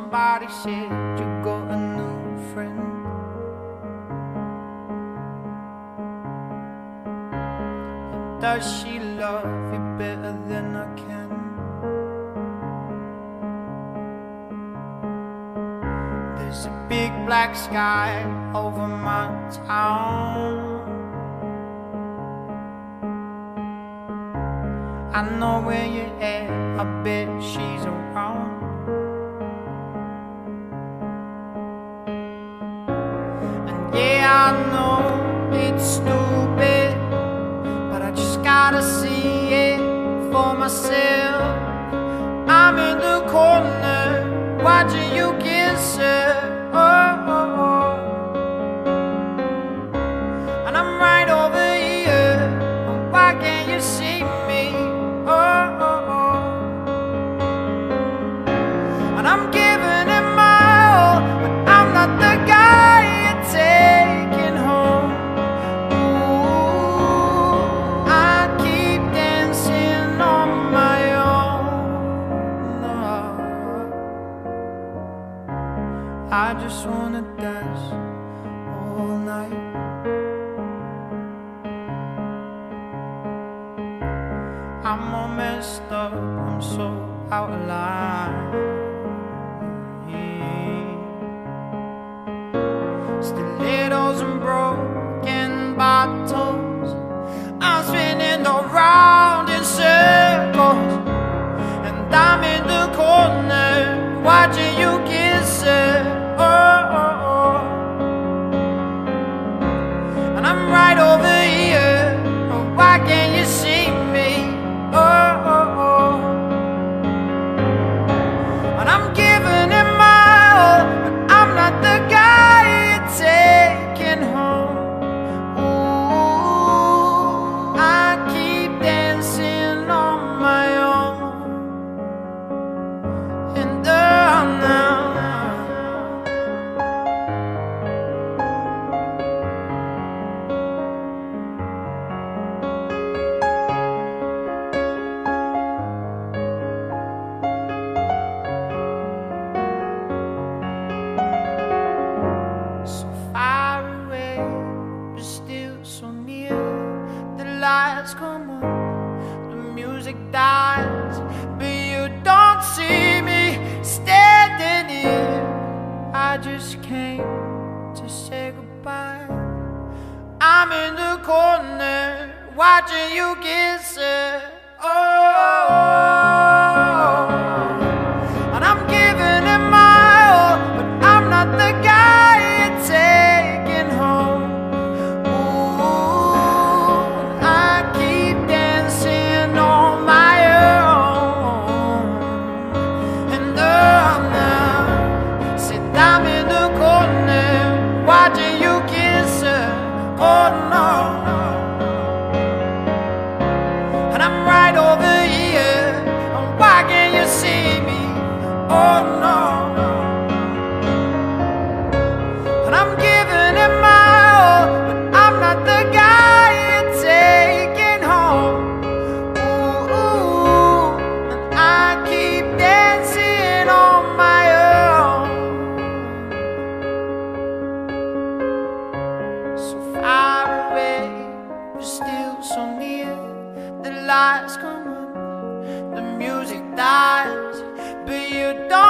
somebody said you got a new friend. Does she love you better than I can? There's a big black sky over my town. I know where you're at, I bet she's around. And yeah, I know it's stupid, but I just gotta see it for myself. I'm in the corner, watching you kiss her. Oh, oh, oh. And I'm right over here, why can't you see me? Oh, oh, oh. And I'm giving it my all, but I'm not the guy you're taking home. Ooh, I keep dancing on my own. I just wanna dance all night. I'm all messed up, I'm so out of line. Stilettos and broken bottles, I'm spinning around in circles. And I'm in the corner, watching you kiss her. Oh, oh, oh. And I'm right over here, why can't you see me? Oh, oh, oh. And I'm giving it my all, but I'm not the guy you're taking home. Ooh, I keep dancing on my own. And now so far away, but still so near. The lights come on, the music dies, but you don't see me standing here. I just came to say goodbye. I'm in the corner, watching you kiss her. Oh, and I'm giving it my all, but I'm not the guy you're taking home. Ooh, I keep dancing on my own. And now, sit down in the corner, watching you kiss her. Oh no. And I'm right over here, why can't you see me? Oh no. And I'm giving it my all, but I'm not the guy you're taking home. Ooh, and I keep dancing on my own. So far away, but still so near. The lights come on, the music dies, but you don't